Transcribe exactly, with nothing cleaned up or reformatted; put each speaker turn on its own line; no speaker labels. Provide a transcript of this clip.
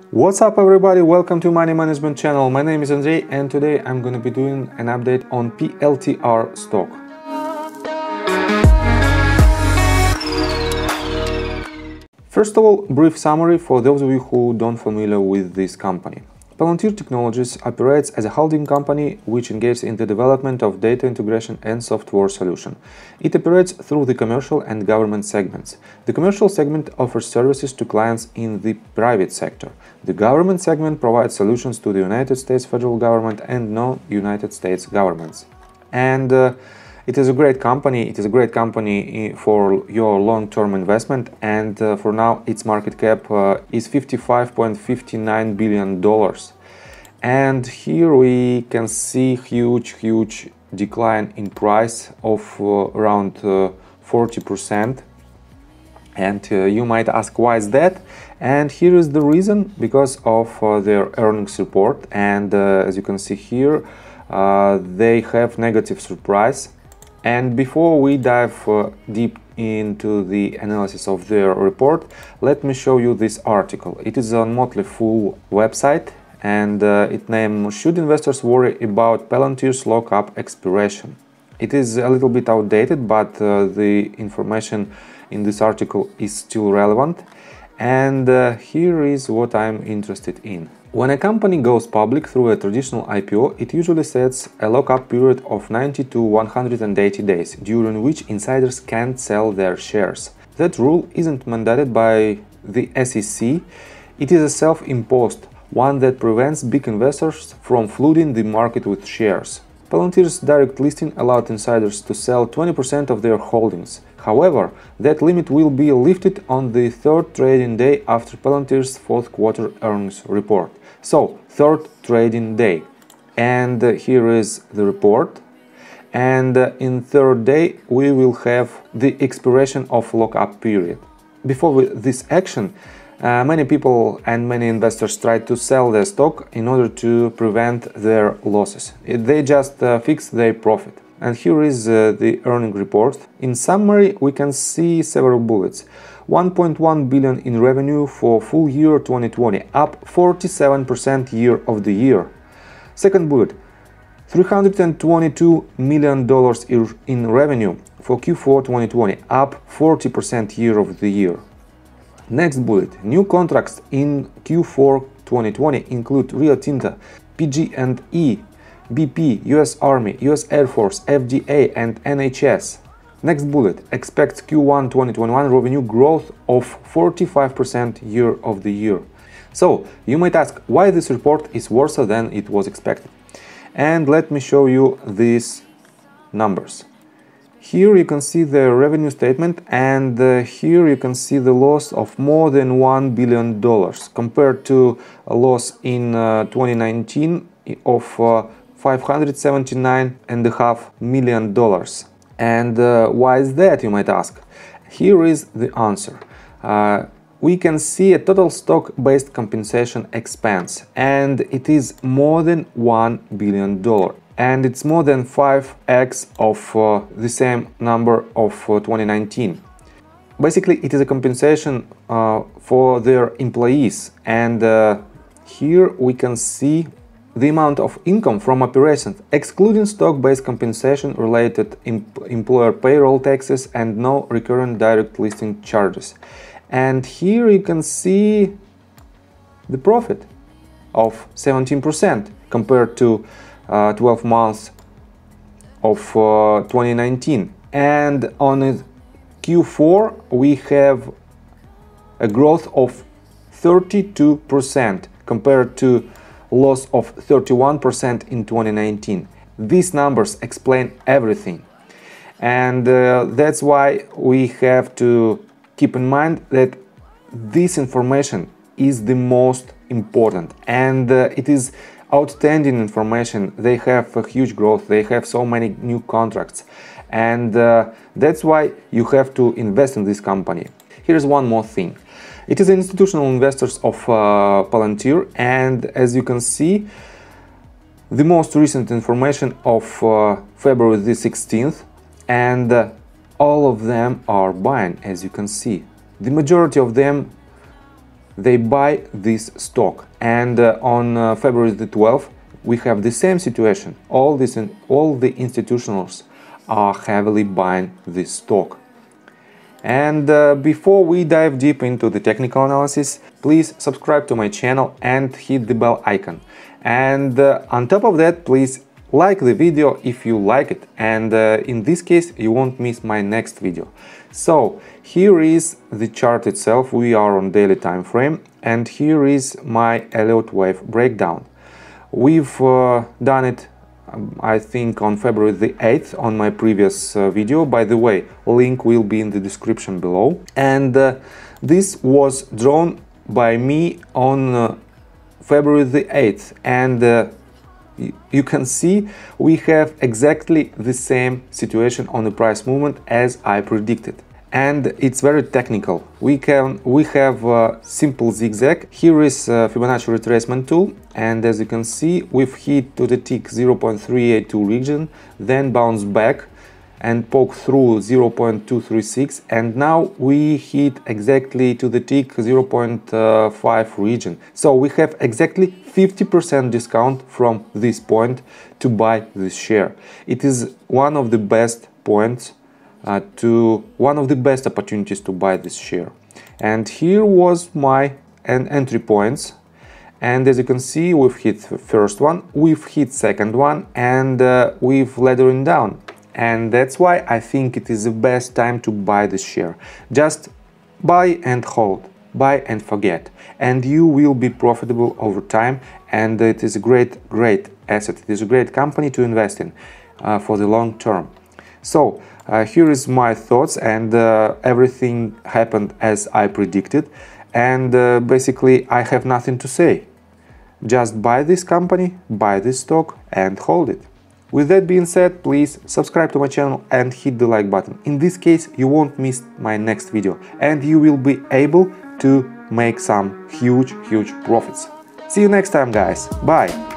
What's up everybody, welcome to Money Management channel. My name is Andrei and today I'm going to be doing an update on P L T R stock. First of all, brief summary for those of you who don't familiar with this company. Palantir Technologies operates as a holding company which engages in the development of data integration and software solution. It operates through the commercial and government segments. The commercial segment offers services to clients in the private sector. The government segment provides solutions to the United States federal government and non-United States governments. And uh, it is a great company. It is a great company for your long-term investment, and uh, for now its market cap uh, is fifty-five point five nine billion dollars. And here we can see huge, huge decline in price of uh, around uh, forty percent. And uh, you might ask why is that? And here is the reason: because of uh, their earnings report. And uh, as you can see here, uh, they have negative surprise. And before we dive uh, deep into the analysis of their report, let me show you this article. It is on Motley Fool website, and uh, it named "Should Investors Worry About Palantir's Lockup Expiration?" It is a little bit outdated, but uh, the information in this article is still relevant. And uh, here is what I'm interested in. When a company goes public through a traditional I P O, it usually sets a lockup period of ninety to one hundred eighty days, during which insiders can't sell their shares. That rule isn't mandated by the S E C, it is a self-imposed one that prevents big investors from flooding the market with shares. Palantir's direct listing allowed insiders to sell twenty percent of their holdings. However, that limit will be lifted on the third trading day after Palantir's fourth quarter earnings report. So, third trading day. And uh, here is the report. And uh, in third day we will have the expiration of lockup period. Before we, this action, uh, many people and many investors tried to sell their stock in order to prevent their losses. They just uh, fix their profit. And here is uh, the earning report. In summary, we can see several bullets. one point one billion dollars in revenue for full year twenty twenty, up forty-seven percent year of the year. Second bullet, three hundred twenty-two million dollars in revenue for Q four twenty twenty, up forty percent year of the year. Next bullet, new contracts in Q four twenty twenty include Rio Tinto, P G and E, B P, U S Army, U S Air Force, F D A and N H S. Next bullet, expects Q one twenty twenty-one revenue growth of forty-five percent year of the year. So, you might ask why this report is worse than it was expected. And let me show you these numbers. Here you can see the revenue statement, and uh, here you can see the loss of more than one billion dollars compared to a loss in uh, twenty nineteen of uh, five hundred seventy-nine point five million dollars. And uh, why is that, you might ask? Here is the answer. Uh, we can see a total stock-based compensation expense, and it is more than one billion dollars. And it's more than five x of uh, the same number of uh, twenty nineteen. Basically, it is a compensation uh, for their employees, and uh, here we can see the amount of income from operations, excluding stock-based compensation, related em employer payroll taxes and no recurrent direct listing charges. And here you can see the profit of seventeen percent compared to uh, twelve months of uh, twenty nineteen. And on Q four we have a growth of thirty-two percent compared to loss of thirty-one percent in twenty nineteen. These numbers explain everything, and uh, that's why we have to keep in mind that this information is the most important, and uh, it is outstanding information. They have a huge growth, they have so many new contracts, and uh, that's why you have to invest in this company. Here's one more thing. It is institutional investors of uh, Palantir, and as you can see, the most recent information of uh, February the sixteenth, and uh, all of them are buying, as you can see. The majority of them they buy this stock. And uh, on uh, February the twelfth, we have the same situation. All, this, all the institutionals are heavily buying this stock. And uh, before we dive deep into the technical analysis, please subscribe to my channel and hit the bell icon. And uh, on top of that, please like the video if you like it, and uh, in this case you won't miss my next video. So here is the chart itself. We are on daily time frame, and here is my Elliott wave breakdown. We've uh, done it um, I think on February the eighth on my previous uh, video. By the way, link will be in the description below. And uh, this was drawn by me on uh, February the eighth, and uh, you can see we have exactly the same situation on the price movement as I predicted. And it's very technical. We can we have a simple zigzag. Here is a Fibonacci retracement tool, and as you can see, we've hit to the tick zero point three eight two region, then bounce back and poke through zero point two three six, and now we hit exactly to the tick zero point five region. So we have exactly fifty percent discount from this point to buy this share. It is one of the best points uh, to one of the best opportunities to buy this share. And here was my en entry points, and as you can see, we've hit first one, we've hit second one, and uh, we've laddering down. And that's why I think it is the best time to buy this share. Just buy and hold, buy and forget, and you will be profitable over time. And it is a great, great asset. It is a great company to invest in uh, for the long term. So uh, here is my thoughts, and uh, everything happened as I predicted. And uh, basically, I have nothing to say. Just buy this company, buy this stock, and hold it. With that being said, please subscribe to my channel and hit the like button. In this case, you won't miss my next video, and you will be able to make some huge, huge profits. See you next time, guys. Bye!